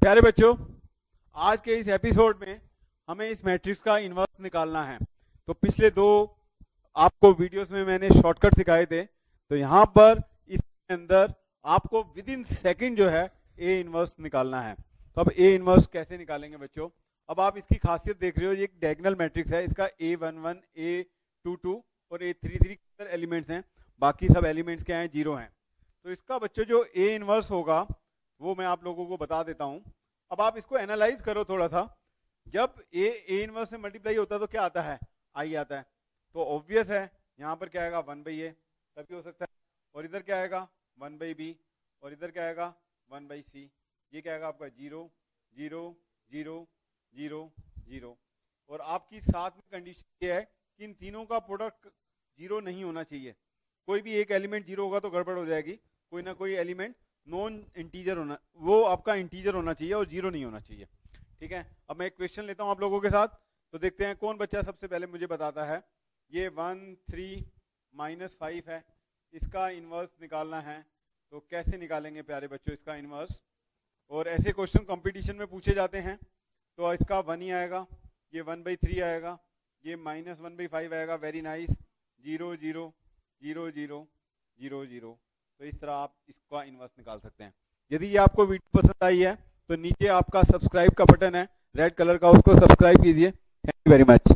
प्यारे बच्चों, आज के इस एपिसोड में हमें इस मैट्रिक्स का इन्वर्स निकालना है। तो पिछले दो आपको वीडियोस में मैंने शॉर्टकट सिखाए थे, तो यहाँ पर इसके अंदर आपको विद इन सेकेंड जो है ए इन्वर्स निकालना है। तो अब ए इन्वर्स कैसे निकालेंगे बच्चों? अब आप इसकी खासियत देख रहे हो, ये एक डायगोनल मैट्रिक्स है। इसका A11, A22 और A33 एलिमेंट्स हैं, बाकी सब एलिमेंट्स क्या हैं? जीरो हैं। तो इसका बच्चों जो ए इन्वर्स होगा वो मैं आप लोगों को बता देता हूं। अब आप इसको एनालाइज करो थोड़ा सा। जब ए इनवर्स से मल्टीप्लाई होता है तो क्या आता है? आई आता है। तो ऑब्वियस है यहाँ पर क्या आएगा? 1/a तभी हो सकता है। और इधर क्या आएगा? 1/b। और इधर क्या आएगा? 1/c। ये क्या आएगा आपका? 0 0 0 0 0। और आपकी साथ में कंडीशन ये है कि इन तीनों का प्रोडक्ट 0 नहीं होना चाहिए। कोई भी एक एलिमेंट 0 होगा तो गड़बड़ हो जाएगी। कोई ना कोई एलिमेंट नॉन इंटीजर होना, वो आपका इंटीजर होना चाहिए और 0 नहीं होना चाहिए। ठीक है, अब मैं एक क्वेश्चन लेता हूं आप लोगों के साथ, तो देखते हैं कौन बच्चा सबसे पहले मुझे बताता है। ये 1 3 -5 है, इसका इन्वर्स निकालना है। तो कैसे निकालेंगे प्यारे बच्चों इसका इन्वर्स? और ऐसे क्वेश्चन कंपटीशन में पूछे जाते हैं। तो इसका 1 ही आएगा, ये 1/3 आएगा, ये -1/5 आएगा। Very nice. 0 0 0 0 0 0। तो इस तरह आप इसका इन्वर्स निकाल सकते हैं। यदि ये आपको वीडियो पसंद आई है तो नीचे आपका सब्सक्राइब का बटन है रेड कलर का, उसको सब्सक्राइब कीजिए। Thank you very much.